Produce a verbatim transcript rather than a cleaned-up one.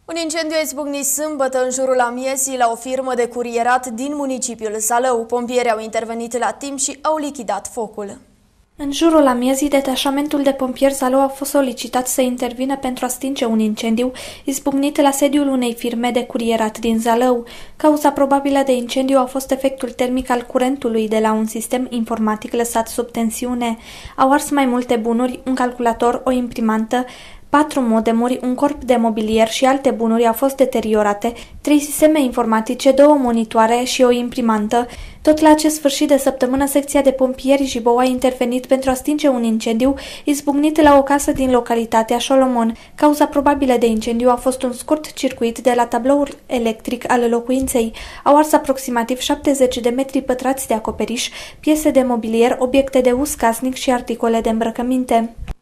Un incendiu a izbucnit sâmbătă în jurul amiezii la o firmă de curierat din municipiul Zalău. Pompierii au intervenit la timp și au lichidat focul. În jurul amiezii, detașamentul de pompieri Zalău a fost solicitat să intervină pentru a stinge un incendiu izbucnit la sediul unei firme de curierat din Zalău. Cauza probabilă de incendiu a fost efectul termic al curentului de la un sistem informatic lăsat sub tensiune. Au ars mai multe bunuri, un calculator, o imprimantă, patru modemuri, un corp de mobilier și alte bunuri au fost deteriorate, trei sisteme informatice, două monitoare și o imprimantă. Tot la acest sfârșit de săptămână, secția de pompieri Jibou a intervenit pentru a stinge un incendiu izbucnit la o casă din localitatea Șolomon. Cauza probabilă de incendiu a fost un scurt circuit de la tabloul electric al locuinței. Au ars aproximativ șaptezeci de metri pătrați de acoperiș, piese de mobilier, obiecte de uz casnic și articole de îmbrăcăminte.